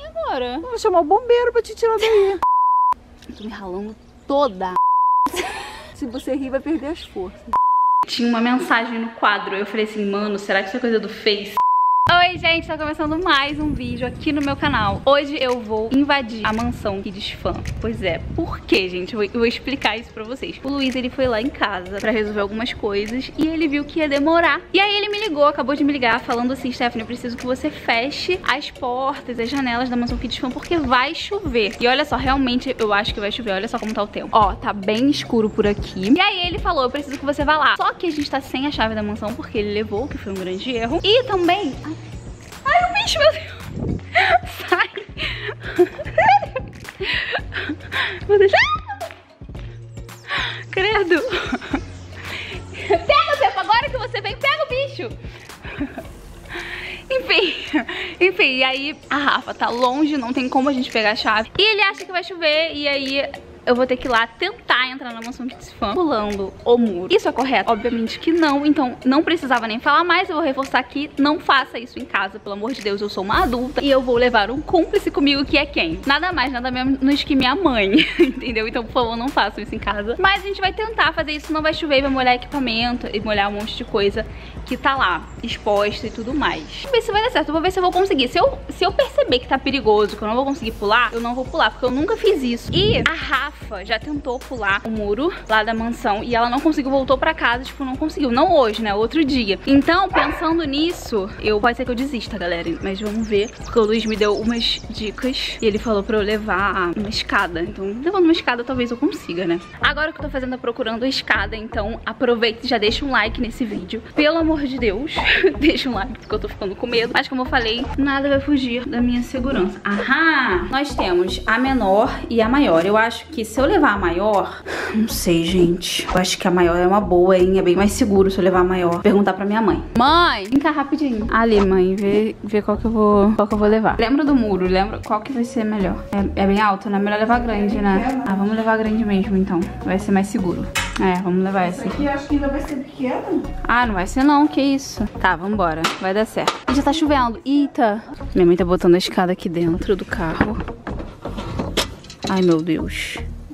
agora? Vou chamar o bombeiro pra te tirar daí. Tô me ralando toda. Se você rir, vai perder as forças. Tinha uma mensagem no quadro. Eu falei assim, mano, será que isso é coisa do Face? Oi, gente, tá começando mais um vídeo aqui no meu canal. Hoje eu vou invadir a mansão Kids Fan. Pois é, por quê, gente? Eu vou explicar isso pra vocês. O Luiz, ele foi lá em casa pra resolver algumas coisas e ele viu que ia demorar. E aí ele me ligou, acabou de me ligar, falando assim, Stephanie, eu preciso que você feche as portas, as janelas da mansão Kids Fan, porque vai chover. E olha só, realmente eu acho que vai chover, olha só como tá o tempo. Ó, tá bem escuro por aqui. E aí ele falou, eu preciso que você vá lá. Só que a gente tá sem a chave da mansão, porque ele levou, que foi um grande erro. E também... Ai, o bicho, meu Deus! Sai! Vou deixar... Credo! Pega, Pepa! Agora que você vem, pega o bicho! Enfim, e aí a Rafa tá longe, não tem como a gente pegar a chave. E ele acha que vai chover, e aí... eu vou ter que ir lá tentar entrar na mansão Kids Fan pulando o muro. Isso é correto? Obviamente que não, então não precisava nem falar mais. Eu vou reforçar aqui, não faça isso em casa, pelo amor de Deus, eu sou uma adulta e eu vou levar um cúmplice comigo, que é quem? Nada mais, nada menos que minha mãe, entendeu? Então, por favor, não façam isso em casa. Mas a gente vai tentar fazer isso, não vai chover e vai molhar equipamento e molhar um monte de coisa que tá lá, exposta e tudo mais. Vamos ver se vai dar certo, eu vou ver se eu vou conseguir. Se eu perceber que tá perigoso, que eu não vou conseguir pular, eu não vou pular, porque eu nunca fiz isso. E a Rafa já tentou pular o muro lá da mansão e ela não conseguiu, voltou pra casa, tipo, não conseguiu. Não hoje, né? Outro dia. Então, pensando nisso, pode ser que eu desista, galera. Mas vamos ver, porque o Luiz me deu umas dicas e ele falou pra eu levar uma escada. Então, levando uma escada, talvez eu consiga, né? Agora que eu tô fazendo é procurando a escada, então aproveita e já deixa um like nesse vídeo. Pelo amor de Deus, deixa um like, porque eu tô ficando com medo. Mas como eu falei, nada vai fugir da minha segurança. Aham! Nós temos a menor e a maior. Eu acho que se eu levar a maior, não sei, gente. Eu acho que a maior é uma boa, hein? É bem mais seguro se eu levar a maior. Perguntar pra minha mãe. Mãe, vem cá rapidinho. Ali, mãe, vê qual que eu vou levar. Lembra do muro? Lembra qual que vai ser melhor? É bem alto, né? Melhor levar grande, né? Ah, vamos levar grande mesmo, então. Vai ser mais seguro. É, vamos levar essa aqui. Acho que ainda vai ser pequena. Ah, não vai ser não, que isso. Tá, vambora. Vai dar certo. Já tá chovendo. Eita. Minha mãe tá botando a escada aqui dentro do carro. Ai, meu Deus.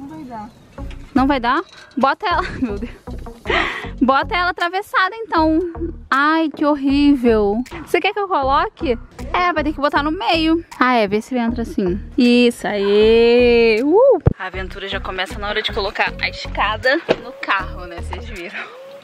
Não vai dar? Bota ela... Meu Deus. Bota ela atravessada, então. Ai, que horrível. Você quer que eu coloque? É, vai ter que botar no meio. Ah, é, vê se entra assim. Isso, aí. A aventura já começa na hora de colocar a escada no carro, né? Vocês viram.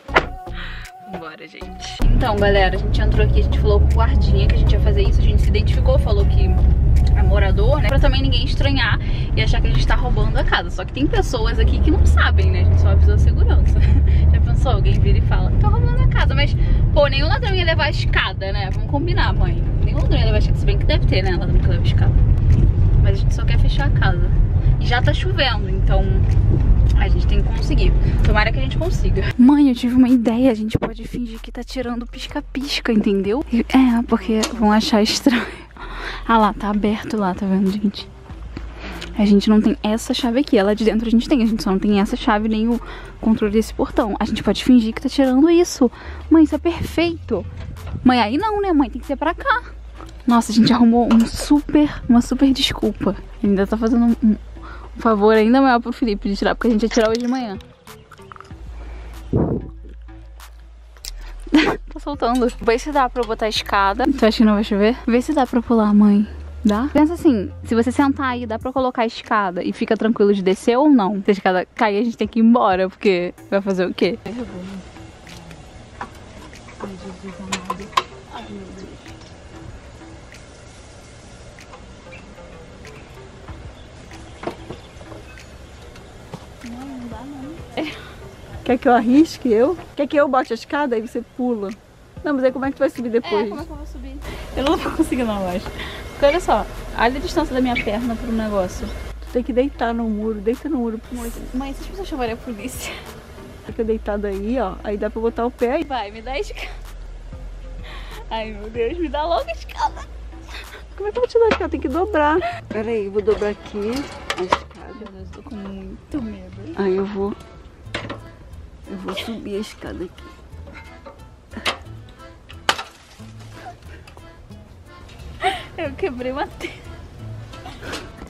Bora, gente. Então, galera, a gente entrou aqui, a gente falou pro guardinha que a gente ia fazer isso. A gente se identificou, falou que é morador, né? Pra também ninguém estranhar e achar que a gente tá roubando a casa. Só que tem pessoas aqui que não sabem, né? A gente só avisou a segurança. Já pensou? Alguém vira e fala, tá roubando a casa. Mas, pô, nenhum ladrão ia levar a escada, né? Vamos combinar, mãe. Nenhum ladrão ia levar a escada. Se bem que deve ter, né? Ladrão que leva a escada. Mas a gente só quer fechar a casa. E já tá chovendo, então a gente tem que conseguir. Tomara que a gente consiga. Mãe, eu tive uma ideia. A gente pode fingir que tá tirando pisca-pisca, entendeu? É, porque vão achar estranho. Ah lá, tá aberto lá, tá vendo, gente? A gente não tem essa chave aqui. Ela de dentro a gente só não tem essa chave nem o controle desse portão. A gente pode fingir que tá tirando isso. Mãe, isso é perfeito. Mãe, aí não, né, mãe? Tem que ser pra cá. Nossa, a gente arrumou uma super desculpa. Ainda tá fazendo um favor ainda maior pro Felipe de tirar, porque a gente ia tirar hoje de manhã. Tá soltando. Vê se dá pra eu botar a escada. Tu acha que não vai chover? Vê se dá pra pular, mãe. Dá? Pensa assim, se você sentar aí, dá pra colocar a escada e fica tranquilo de descer ou não? Se a escada cair, a gente tem que ir embora, porque vai fazer o quê? Ai, Jesus amado. Ai, meu Deus. Não dá não. Quer que eu arrisque eu? Quer que eu bote a escada e você pula? Não, mas aí como é que tu vai subir depois? Como é que eu vou subir? Eu não vou conseguir não, eu acho. Porque olha só, olha a distância da minha perna pro negócio. Tu tem que deitar no muro, deita no muro. Mãe, se as pessoas chamarem a polícia. Fica deitado aí, ó. Aí dá pra botar o pé aí. Vai, me dá a escada. Ai, meu Deus, me dá logo a escada. Como é que eu vou te dar a escada? Tem que dobrar. Pera aí, vou dobrar aqui a escada. Meu Deus, eu tô com muito medo. Aí eu vou subir a escada aqui. Eu quebrei uma tela.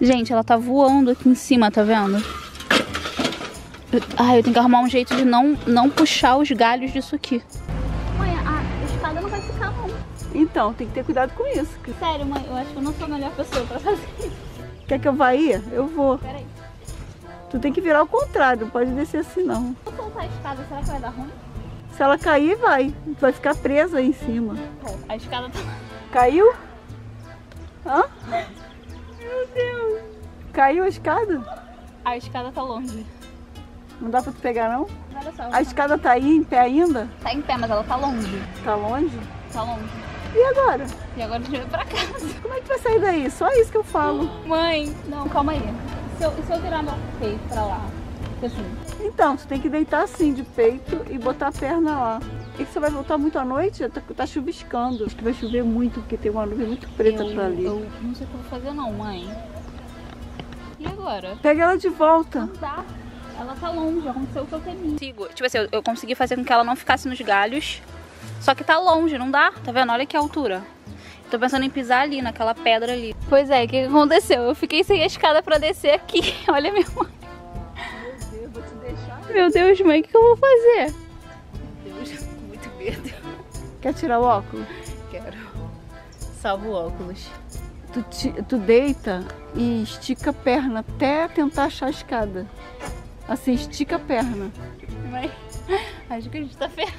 Gente, ela tá voando aqui em cima, tá vendo? Eu tenho que arrumar um jeito de não puxar os galhos disso aqui. Mãe, a escada não vai ficar, não. Então, tem que ter cuidado com isso. Sério, mãe, eu acho que eu não sou a melhor pessoa pra fazer isso. Quer que eu vá aí? Eu vou. Peraí. Tu tem que virar ao contrário, não pode descer assim não. Se eu soltar a escada, será que vai dar ruim? Se ela cair, vai. Tu vai ficar presa aí em cima. A escada tá... Caiu? Hã? Meu Deus. Caiu a escada? A escada tá longe. Não dá pra tu pegar não? Olha só. A escada tá aí em pé ainda? Tá em pé, mas ela tá longe. Tá longe? Tá longe. E agora? E agora a gente vai pra casa. Como é que tu vai sair daí? Só isso que eu falo. Mãe, não, calma aí. Se eu virar meu peito pra lá? Assim. Então, tu tem que deitar assim de peito e botar a perna lá. E que você vai voltar muito à noite? Tá chuviscando. Acho que vai chover muito, porque tem uma nuvem muito preta pra ali. Eu não sei o que eu vou fazer não, mãe. E agora? Pega ela de volta. Não dá. Ela tá longe, aconteceu o que eu temia. Tipo assim, eu consegui fazer com que ela não ficasse nos galhos. Só que tá longe, não dá? Tá vendo? Olha que altura. Tô pensando em pisar ali, naquela pedra ali. Pois é, o que aconteceu? Eu fiquei sem a escada pra descer aqui. Olha minha mãe. Meu Deus, vou te deixar. Meu Deus, mãe, o que eu vou fazer? Meu Deus, tô com muito medo. Quer tirar o óculos? Quero. Salva o óculos. Tu deita e estica a perna até tentar achar a escada. Assim, estica a perna. Mãe, acho que a gente tá ferrado.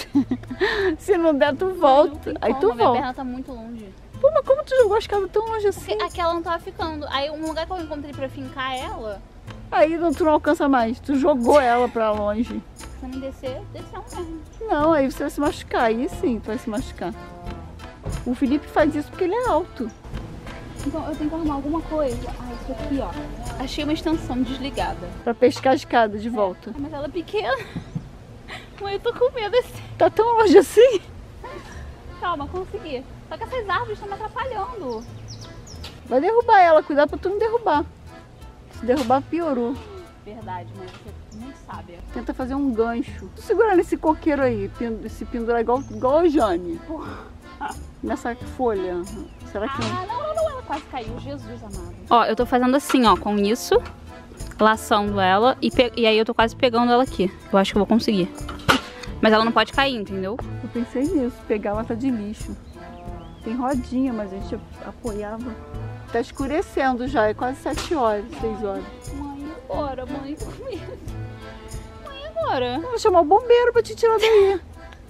Se não der, tu volta. Aí tu Minha volta. perna tá muito longe. Pô, mas como tu jogou a escada tão longe assim? Porque aquela não tava ficando. Aí um lugar que eu encontrei pra fincar ela, Aí tu não alcança mais. Tu jogou ela pra longe. se eu não descer, desceu mesmo. Não, aí você vai se machucar. Aí sim, tu vai se machucar. O Felipe faz isso porque ele é alto. Então eu tenho que arrumar alguma coisa. Ah, isso aqui, ó. Achei uma extensão desligada. Pra pescar a escada de volta. Ah, mas ela é pequena. Mãe, eu tô com medo assim. Tá tão longe assim? Calma, consegui. Só que essas árvores estão me atrapalhando. Vai derrubar ela, cuidado pra tu não derrubar. Se derrubar, piorou. Verdade, mãe, você nem sabe. Tenta fazer um gancho. Tu segura nesse coqueiro aí, se pendurar igual a Jane. Nessa folha. Será que não? Não, ela quase caiu, Jesus amado. Ó, eu tô fazendo assim, ó, com isso, laçando ela e aí eu tô quase pegando ela aqui. Eu acho que eu vou conseguir. Mas ela não pode cair, entendeu? Eu pensei nisso, pegar lata de lixo. Tem rodinha, mas a gente apoiava. Tá escurecendo já, é quase 7 horas, 6 horas. Mãe, agora, mãe, tô com medo. Mãe, agora. Eu vou chamar o bombeiro pra te tirar daí.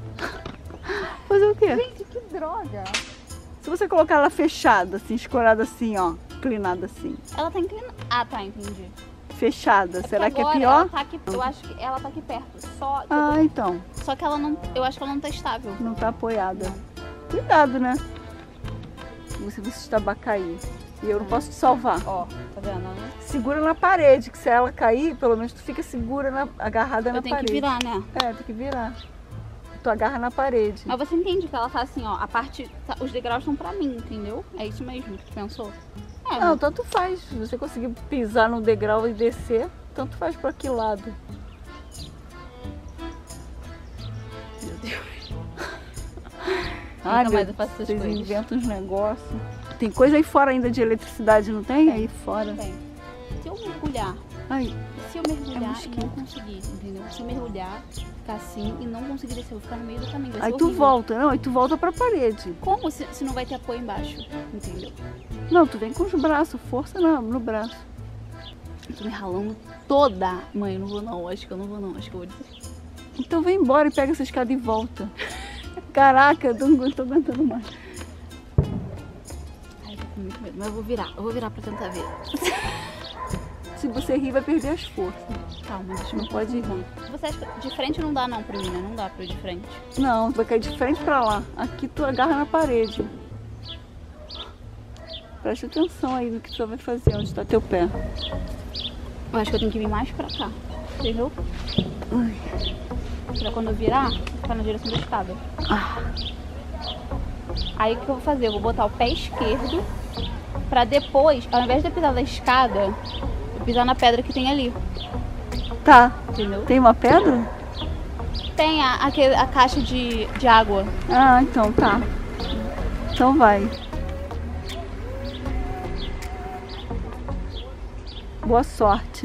Fazer o quê? Gente, que droga. Se você colocar ela fechada, assim, escorada assim, ó, inclinada assim. Ela tá inclinada. Ah, tá, entendi. Fechada, será que é agora pior? Ela tá aqui, eu acho que ela tá aqui perto. Então. Só que ela não. Eu acho que ela não tá estável. Não tá apoiada. Cuidado, né? Você vai se estabar cair. E eu não posso te salvar. Ó, tá vendo? Né? Segura na parede, que se ela cair, pelo menos tu fica segura, agarrada na parede. Eu tenho que virar, né? É, tem que virar. Tu agarra na parede. Mas você entende que ela tá assim, ó. A parte. Os degraus são pra mim, entendeu? É isso mesmo que tu pensou? É, Não, tanto faz. Se você conseguir pisar no degrau e descer, tanto faz pra que lado. Meu Deus. Ai, Nunca mais eu faço essas vocês coisas. inventam uns negócios. Tem coisa aí fora ainda de eletricidade, não tem? Aí fora. Tem. Se eu mergulhar, Ai, se eu mergulhar e mosquito. não conseguir, entendeu? Se eu mergulhar, ficar assim e não conseguir descer, eu vou ficar no meio do caminho. Vai aí ser tu horrível. volta. Não, aí tu volta pra parede. Como se não vai ter apoio embaixo? Entendeu? Não, tu vem com os braços, força no braço. Eu tô me ralando toda. Mãe, eu não vou não. Acho que eu não vou não. Acho que eu vou desistir. Então vem embora e pega essa escada e volta. Caraca, eu não tô aguentando mais. Ai, eu tô com muito medo. Mas eu vou virar. Eu vou virar pra tentar ver. Se você rir, vai perder as forças. Calma, deixa eu Não pode rir. Você acha que de frente não dá não pra mim, né? Não dá pra ir de frente. Não, tu vai cair de frente pra lá. Aqui tu agarra na parede. Preste atenção aí no que tu vai fazer, onde tá teu pé. Eu acho que eu tenho que vir mais pra cá. Entendeu? Ai. Pra quando eu virar, ficar na direção da escada. Ah. Aí o que eu vou fazer? Eu vou botar o pé esquerdo pra depois, ao invés de eu pisar da escada, eu pisar na pedra que tem ali. Tá. Entendeu? Tem uma pedra? Tem a caixa de água. Ah, então tá. Então vai. Boa sorte.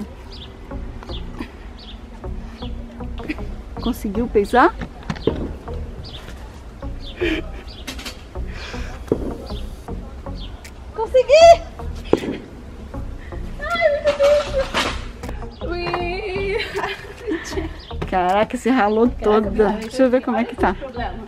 Conseguiu pisar? Consegui! Ai, meu Deus! Ui! Caraca, se ralou toda. Deixa eu ver como é que tá.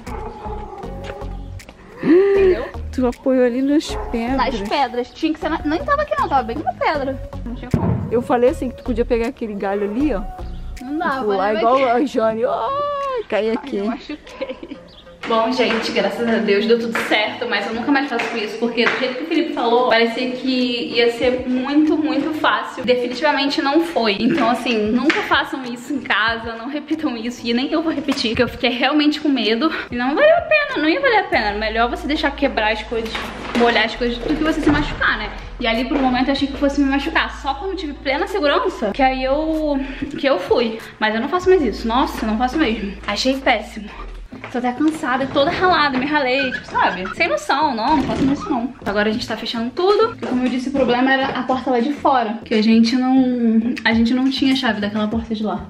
Entendeu? Tu apoiou ali nas pedras. Nas pedras. Tinha que ser nem tava aqui não, tava bem na pedra. Não tinha como. Eu falei assim que tu podia pegar aquele galho ali, ó. Não dava. Pular igual a Jane. Oh, caí aqui. Ai, eu machuquei. Bom, gente, graças a Deus deu tudo certo, mas eu nunca mais faço isso, porque do jeito que o Felipe falou, parecia que ia ser muito, muito fácil. Definitivamente não foi. Então, assim, nunca façam isso em casa, não repitam isso, e nem eu vou repetir, porque eu fiquei realmente com medo. E não valeu a pena, não ia valer a pena. Melhor você deixar quebrar as coisas, molhar as coisas, do que você se machucar, né? E ali, por um momento, eu achei que fosse me machucar. Só quando eu tive plena segurança, que aí eu fui. Mas eu não faço mais isso. Nossa, não faço mesmo. Achei péssimo. Tô até cansada, toda ralada, me ralei, tipo, sabe? Sem noção, não faço isso não. Agora a gente tá fechando tudo. E como eu disse, o problema era a porta lá de fora. Que a gente não tinha a chave daquela porta de lá.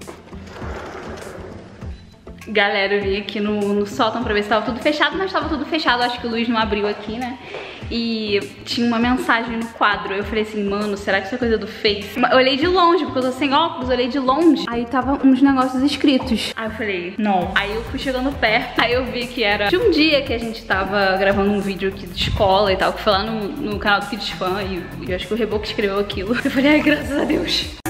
Galera, eu vim aqui no sótão pra ver se tava tudo fechado, mas tava tudo fechado. Acho que o Luiz não abriu aqui, né? E tinha uma mensagem no quadro. Eu falei assim, mano, será que isso é coisa do Face? Eu olhei de longe, porque eu tô sem óculos, eu olhei de longe. Aí tava uns negócios escritos. Aí eu falei, não. Aí eu fui chegando perto, aí eu vi que era de um dia que a gente tava gravando um vídeo aqui de escola e tal, que foi lá no canal do Kids Fan, e eu acho que o Reboco escreveu aquilo. Eu falei, ai, graças a Deus.